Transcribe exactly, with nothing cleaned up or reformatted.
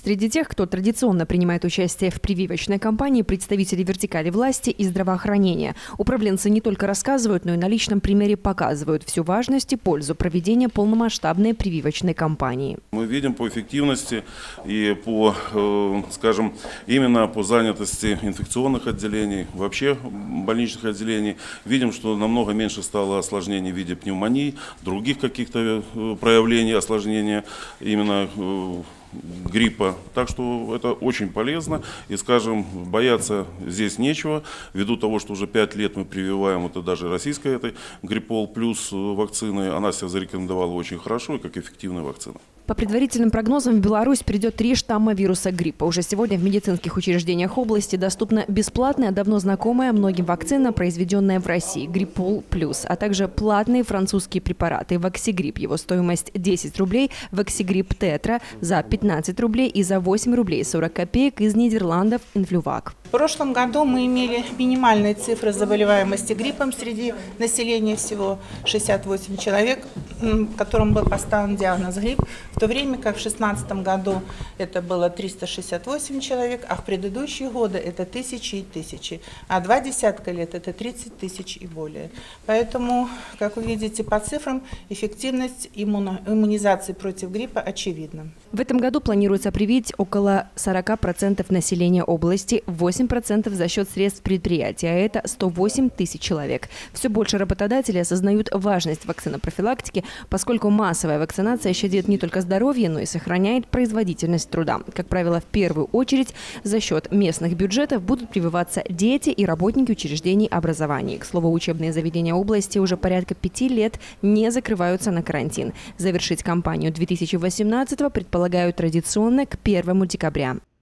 Среди тех, кто традиционно принимает участие в прививочной кампании, представители вертикали власти и здравоохранения. Управленцы не только рассказывают, но и на личном примере показывают всю важность и пользу проведения полномасштабной прививочной кампании. Мы видим по эффективности и по, скажем, именно по занятости инфекционных отделений, вообще больничных отделений, видим, что намного меньше стало осложнений в виде пневмонии, других каких-то проявлений осложнения именно гриппа. Так что это очень полезно. И, скажем, бояться здесь нечего. Ввиду того, что уже пять лет мы прививаем, это даже российская этой Гриппол плюс вакцины, она себя зарекомендовала очень хорошо и как эффективная вакцина. По предварительным прогнозам, в Беларусь придет три штамма вируса гриппа. Уже сегодня в медицинских учреждениях области доступна бесплатная, давно знакомая многим вакцина, произведенная в России, Гриппол плюс, а также платные французские препараты Ваксигрипп. Его стоимость десять рублей, Ваксигрипп Тетра за пятнадцать рублей и за восемь рублей сорок копеек из Нидерландов Инфлювак. В прошлом году мы имели минимальные цифры заболеваемости гриппом среди населения, всего шестьдесят восемь человек, которым был поставлен диагноз грипп, в то время как в две тысячи шестнадцатом году это было триста шестьдесят восемь человек, а в предыдущие годы это тысячи и тысячи, а два десятка лет это тридцать тысяч и более. Поэтому, как вы видите по цифрам, эффективность иммуно иммунизации против гриппа очевидна. В этом году планируется привить около сорока процентов населения области, восемь процентов за счет средств предприятия, а это сто восемь тысяч человек. Все больше работодателей осознают важность вакцинопрофилактики, поскольку массовая вакцинация щадит не только здоровье, но и сохраняет производительность труда. Как правило, в первую очередь за счет местных бюджетов будут прививаться дети и работники учреждений образования. К слову, учебные заведения области уже порядка пяти лет не закрываются на карантин. Завершить кампанию две тысячи восемнадцатого предполагают традиционно к первому декабря.